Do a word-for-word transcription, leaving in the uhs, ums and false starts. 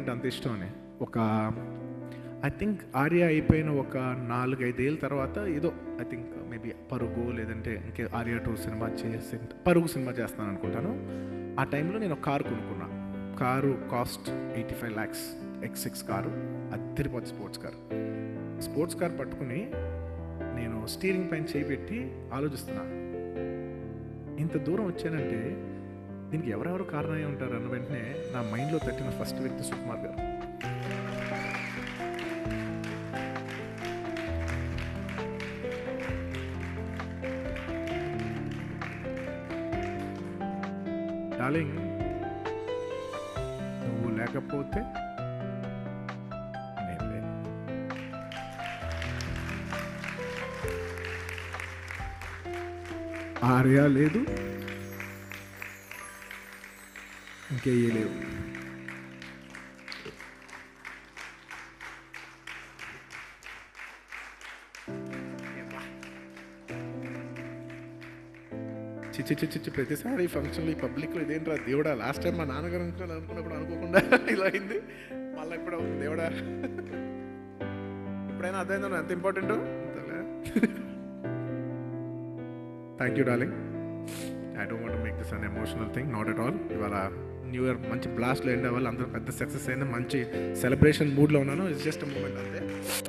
అంటే అంత ఇష్టం అని. ఒక ఐ థింక్ ఆర్య అయిపోయిన ఒక నాలుగైదేళ్ళ తర్వాత ఏదో ఐ థింక్ మేబీ పరుగు లేదంటే ఇంకే ఆర్య టూ సినిమా చేసి పరుగు సినిమా చేస్తాను అనుకుంటాను. ఆ టైంలో నేను ఒక కారు కొనుక్కున్నాను. Car cost eighty five lakhs X six car, అద్దరిపోతుంది స్పోర్ట్స్ కార్. స్పోర్ట్స్ కార్ పట్టుకుని నేను స్టీరింగ్ పైన చేయి పెట్టి ఆలోచిస్తున్నా, ఇంత దూరం వచ్చానంటే దీనికి ఎవరెవరు కారణమై ఉంటారు అన్న వెంటనే నా మైండ్లో తట్టిన ఫస్ట్ వ్యక్తి సుకుమార్ గారు. డార్లింగ్, నువ్వు లేకపోతే నేను లేను. ఆర్య లేదు, ఇంకే లేవు. చిచ్చి చిచ్చి చిచ్చి ప్రతిసారి ఫంక్షన్లో ఈ పబ్లిక్లో ఇదేంట్రా దేవుడా, లాస్ట్ టైం మా నాన్నగారు అనుకున్నప్పుడు అనుకోకుండా ఇలా అయింది, మళ్ళీ ఇప్పుడు అవుతుంది దేవుడా. ఇప్పుడైనా అర్థమైందా ఎంత important. Thank you darling. I don't want to make this unemotional thing, not at all. ఇవాళ న్యూ ఇయర్ మంచి బ్లాస్ట్లో ఎండ్ అవ్వాలి, అందరూ పెద్ద సక్సెస్ అయింది, మంచి సెలబ్రేషన్ మూడ్లో ఉన్నాను. ఇట్స్ జస్ట్ అ మూమెంట్ అంతే.